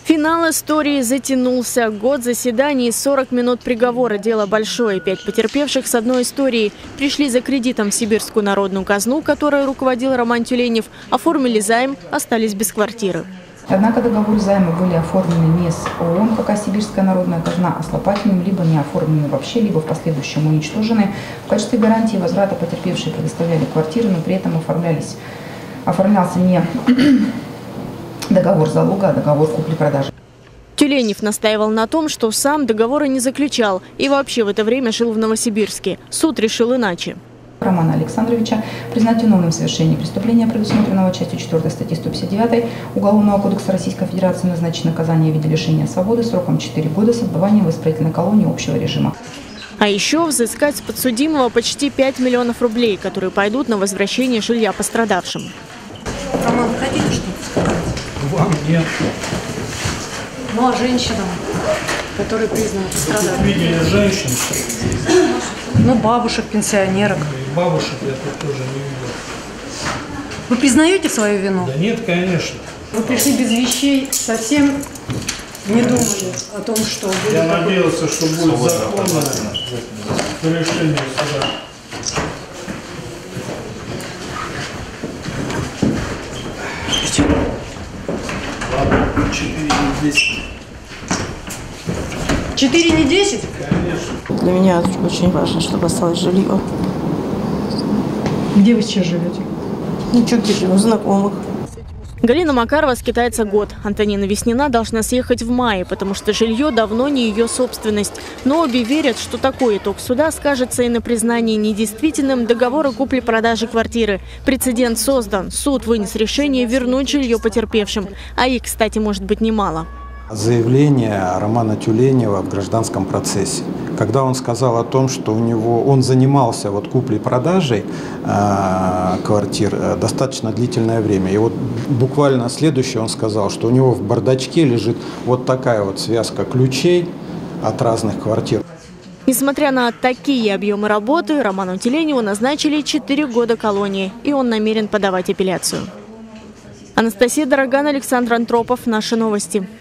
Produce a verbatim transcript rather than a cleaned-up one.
Финал истории затянулся. Год заседаний и сорок минут приговора. Дело большое. Пять потерпевших с одной историей пришли за кредитом в Сибирскую народную казну, которой руководил Роман Тюленев, оформили займ, остались без квартиры. Однако договоры займа были оформлены не с ООН, как Сибирская народная казна, а с Лопатиным, либо не оформлены вообще, либо в последующем уничтожены. В качестве гарантии возврата потерпевшие предоставляли квартиры, но при этом оформлялись, оформлялся не договор залога, а договор купли-продажи. Тюленев настаивал на том, что сам договора не заключал и вообще в это время жил в Новосибирске. Суд решил иначе. Романа Александровича признать виновным в совершении преступления, предусмотренного частью четвёртой статьи сто пятьдесят девятой Уголовного кодекса Российской Федерации, назначить наказание в виде лишения свободы сроком четыре года с отбыванием в исправительной колонии общего режима. А еще взыскать с подсудимого почти пять миллионов рублей, которые пойдут на возвращение жилья пострадавшим. Роман, хотите что-то сказать? Вам нет. Ну а женщинам, которые признаны пострадавшими? Видели женщин? Ну, бабушек, пенсионерок. И бабушек я тут тоже не видел. Вы признаете свою вину? Да нет, конечно. Вы пришли без вещей, совсем не думали о том, что будет. Я такой... надеялся, что будет законное решение суда. Ладно, четыре не десять. Четыре не десять? Конечно. Для меня очень важно, чтобы осталось жилье. Где вы сейчас живете? Ну, что где живу? Знакомых. Галина Макарова скитается год. Антонина Веснина должна съехать в мае, потому что жилье давно не ее собственность. Но обе верят, что такой итог суда скажется и на признании недействительным договора купли-продажи квартиры. Прецедент создан. Суд вынес решение вернуть жилье потерпевшим. А их, кстати, может быть немало. Заявление Романа Тюленева в гражданском процессе, когда он сказал о том, что у него он занимался вот куплей-продажей э, квартир э, достаточно длительное время. И вот буквально следующее он сказал, что у него в бардачке лежит вот такая вот связка ключей от разных квартир. Несмотря на такие объемы работы, Роману Тюленеву назначили четыре года колонии, и он намерен подавать апелляцию. Анастасия Дороган, Александр Антропов. Наши новости.